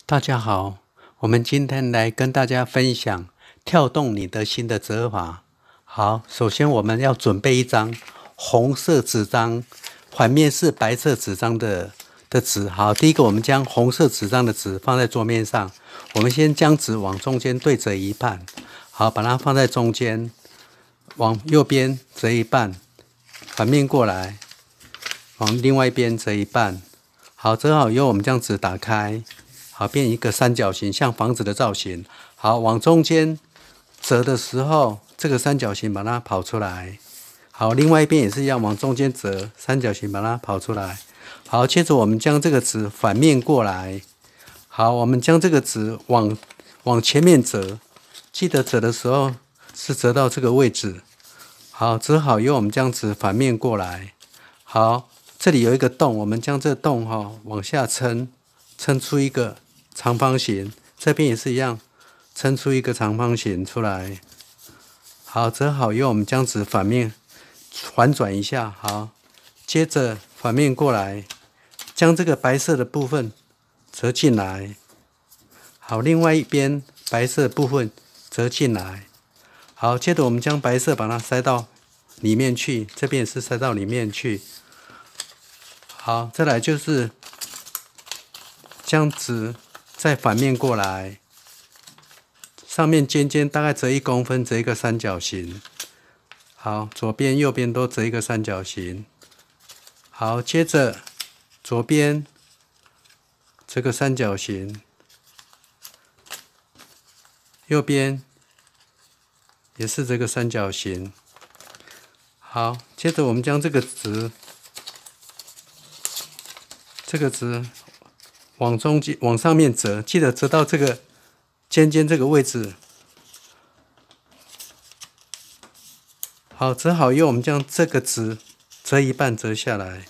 大家好，我们今天来跟大家分享跳动你的心的折法。好，首先我们要准备一张红色纸张，反面是白色纸张的纸。好，第一个我们将红色纸张的纸放在桌面上，我们先将纸往中间对折一半，好，把它放在中间，往右边折一半，反面过来，往另外一边折一半。好，折好以后，我们将纸打开。好，变一个三角形，像房子的造型。好，往中间折的时候，这个三角形把它跑出来。好，另外一边也是一样，往中间折，三角形把它跑出来。好，接着我们将这个纸反面过来。好，我们将这个纸往前面折，记得折的时候是折到这个位置。好，折好以后，我们将纸反面过来。好，这里有一个洞，我们将这个洞往下撑出一个长方形，这边也是一样，撑出一个长方形出来。好，折好以后，我们将纸反面反转一下。好，接着反面过来，将这个白色的部分折进来。好，另外一边白色的部分折进来。好，接着我们将白色把它塞到里面去，这边也是塞到里面去。好，再来就是将纸再反面过来，上面尖尖大概折1公分，折一个三角形。好，左边右边都折一个三角形。好，接着左边这个三角形，右边也是这个三角形。好，接着我们将这个纸往上面折，记得折到这个尖尖这个位置。好，折好以后，我们将这个纸折一半折下来。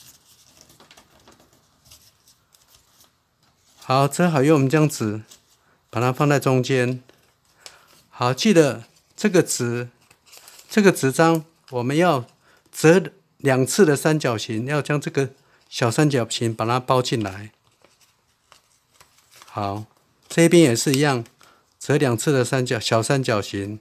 好，折好以后，我们将纸把它放在中间。好，记得这个纸张我们要折2次的三角形，要将这个小三角形把它包进来。好，这边也是一样，折2次的小三角形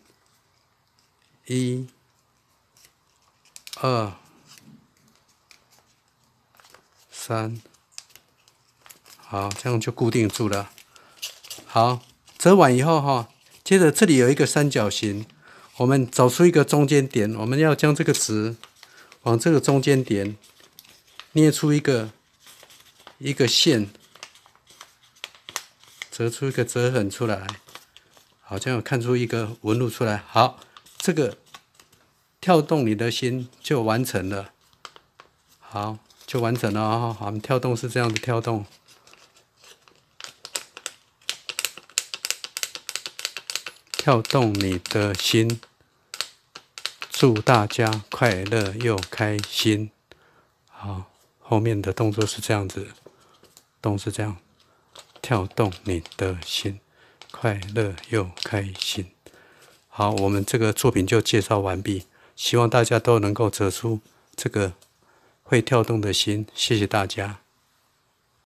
，1、2、3，好，这样就固定住了。好，折完以后接着这里有一个三角形，我们找出一个中间点，我们要将这个纸往这个中间点捏出一个线，折出一个折痕出来，好，这样看出一个纹路出来。好，这个跳动你的心就完成了。好，就完成了好，我们跳动是这样的跳动。跳动你的心，祝大家快乐又开心。好，后面的动作是这样子，动是这样。跳动你的心，快乐又开心。好，我们这个作品就介绍完毕，希望大家都能够折出这个会跳动的心。谢谢大家。